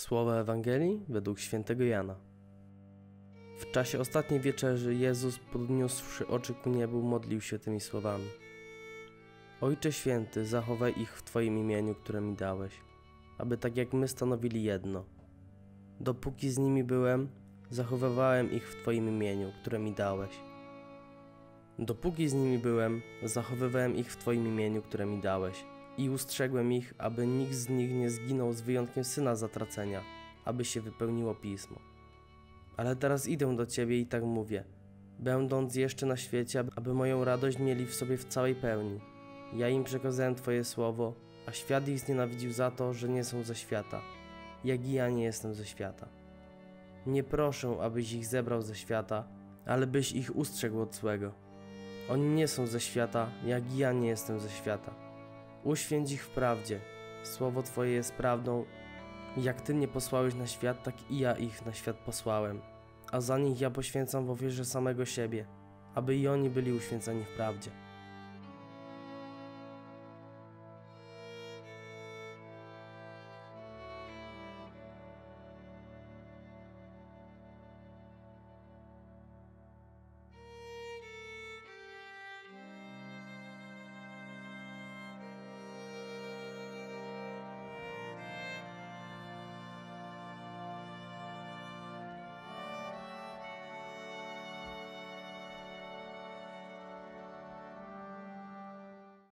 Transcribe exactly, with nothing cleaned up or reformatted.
Słowa Ewangelii według świętego Jana. W czasie ostatniej wieczerzy Jezus, podniósłszy oczy ku niebu, modlił się tymi słowami: Ojcze Święty, zachowaj ich w Twoim imieniu, które mi dałeś, aby tak jak my stanowili jedno. Dopóki z nimi byłem, zachowywałem ich w Twoim imieniu, które mi dałeś. Dopóki z nimi byłem, zachowywałem ich w Twoim imieniu, które mi dałeś. I ustrzegłem ich, aby nikt z nich nie zginął z wyjątkiem syna zatracenia, aby się wypełniło Pismo. Ale teraz idę do Ciebie i tak mówię, będąc jeszcze na świecie, aby moją radość mieli w sobie w całej pełni. Ja im przekazałem Twoje słowo, a świat ich znienawidził za to, że nie są ze świata, jak i ja nie jestem ze świata. Nie proszę, abyś ich zebrał ze świata, ale byś ich ustrzegł od złego. Oni nie są ze świata, jak i ja nie jestem ze świata. Uświęć ich w prawdzie. Słowo Twoje jest prawdą. Jak Ty mnie posłałeś na świat, tak i ja ich na świat posłałem. A za nich ja poświęcam w ofierze samego siebie, aby i oni byli uświęceni w prawdzie.